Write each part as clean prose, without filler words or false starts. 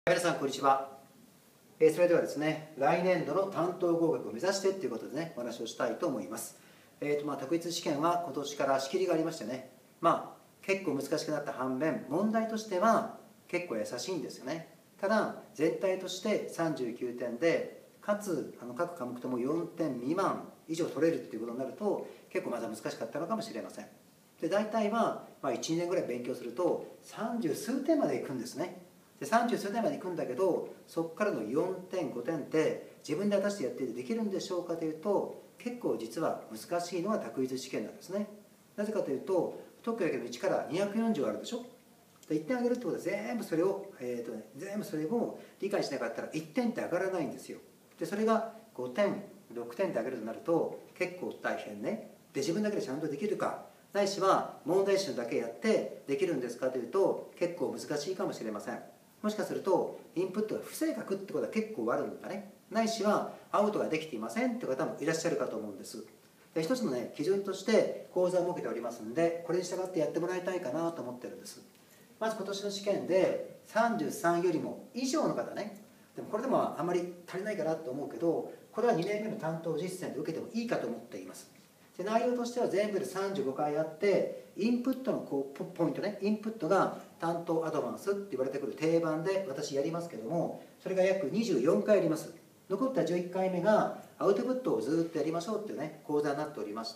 皆さんこんにちは。それではですね、来年度の担当合格を目指してということでね、お話をしたいと思います。特立試験は今年から仕切りがありましてね、結構難しくなった反面、問題としては結構優しいんですよね。ただ、全体として39点で、かつ各科目とも4点未満以上取れるっていうことになると、結構まだ難しかったのかもしれません。で、大体は1、2年ぐらい勉強すると、30数点までいくんですね。で30数点まで行くんだけど、そこからの4点5点って自分で果たしてやってできるんでしょうかというと、結構実は難しいのが択一試験なんですね。なぜかというと、不得意だけど1から240あるでしょ。で1点上げるってことは全部それを、理解しなかったら1点って上がらないんですよ。でそれが5点6点で上げるとなると結構大変ね。で自分だけでちゃんとできるか、ないしは問題集だけやってできるんですかというと結構難しいかもしれません。もしかするとインプットが不正確ってことは結構あるんだね。ないしはアウトができていませんって方もいらっしゃるかと思うんです。で一つのね基準として講座を設けておりますので、これに従ってやってもらいたいかなと思ってるんです。まず今年の試験で33よりも以上の方ね、でもこれでもあんまり足りないかなと思うけど、これは2年目の担当実践で受けてもいいかと思っています。で内容としては全部で35回あって、インプットのポイントね、インプットが担当アドバンスって言われてくる定番で私やりますけども、それが約24回あります。残った11回目がアウトプットをずっとやりましょうっていうね講座になっておりまして、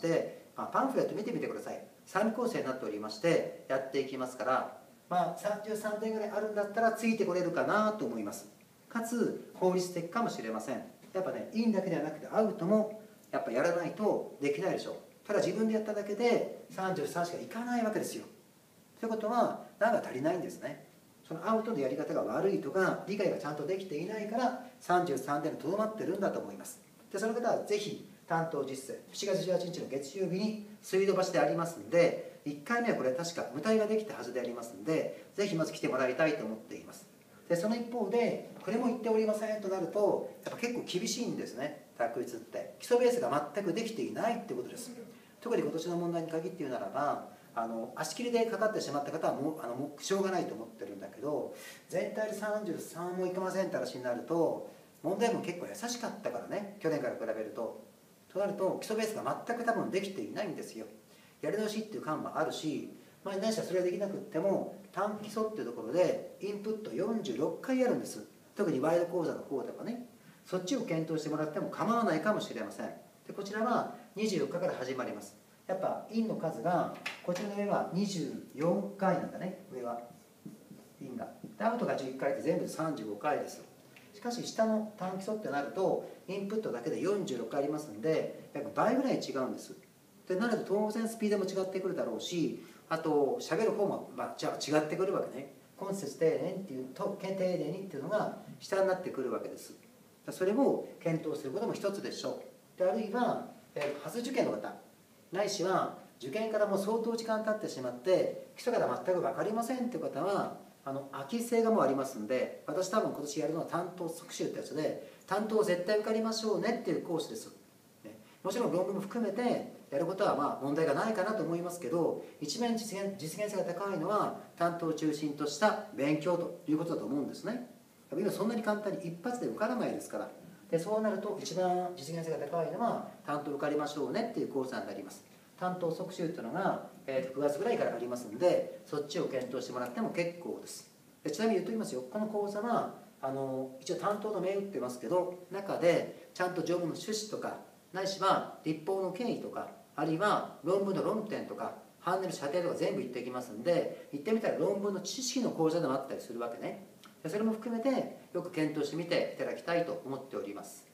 パンフレット見てみてください。3部構成になっておりましてやっていきますから、33点ぐらいあるんだったらついてこれるかなと思います。かつ効率的かもしれません。やっぱね、インだけではなくてアウトもやっぱやらないとできないでしょう。ただ自分でやっただけで33しかいかないわけですよ。ということは何が足りないんですね。そのアウトのやり方が悪いとか理解がちゃんとできていないから33点にとどまってるんだと思います。でその方はぜひ担当実践7月18日の月曜日に水道橋でありますんで、1回目はこれ確か無体ができたはずでありますんで、ぜひまず来てもらいたいと思っています。でその一方でこれも言っておりませんとなるとやっぱ結構厳しいんですね。択一って基礎ベースが全くできていないってことです。特に今年の問題に限って言うならば足切りでかかってしまった方はもうしょうがないと思ってるんだけど、全体で33もいけませんって話になると問題も結構優しかったからね、去年から比べると。となると基礎ベースが全く多分できていないんですよ。やり直しっていう感もあるし、何しろそれができなくっても短基礎っていうところでインプット46回やるんです。特にワイド講座の方ではね、そっちを検討してもらっても構わないかもしれません。でこちらは24日から始まります。やっぱインの数がこちらの上は24回なんだね。上はインがでアウトが11回って全部で35回です。しかし下の短基礎ってなるとインプットだけで46回ありますんで約倍ぐらい違うんです。でなると当然スピードも違ってくるだろうし、あと喋る方もじゃあ違ってくるわけね。今節丁寧にっていうと丁寧にっていうのが下になってくるわけです。それも検討することも一つでしょう。であるいは初受験の方ないしは受験からもう相当時間経ってしまって基礎から全く分かりませんっていう方は空き性がもうありますんで、私多分今年やるのは担当即習ってやつで、担当絶対受かりましょうねっていうコースです。もちろん論文も含めてやることは問題がないかなと思いますけど、一番実現性が高いのは担当を中心とした勉強ということだと思うんですね。今そんなに簡単に一発で受からないですから。でそうなると一番実現性が高いのは担当受かりましょうねっていう講座になります。担当即習っていうのが9月ぐらいからありますので、そっちを検討してもらっても結構です。でちなみに言っておきますよ、この講座は一応担当の銘打ってますけど、中でちゃんと条文の趣旨とかないしは立法の権威とか、あるいは論文の論点とか判例の射程とか全部言ってきますんで、言ってみたら論文の知識の講座でもあったりするわけね。それも含めてよく検討してみていただきたいと思っております。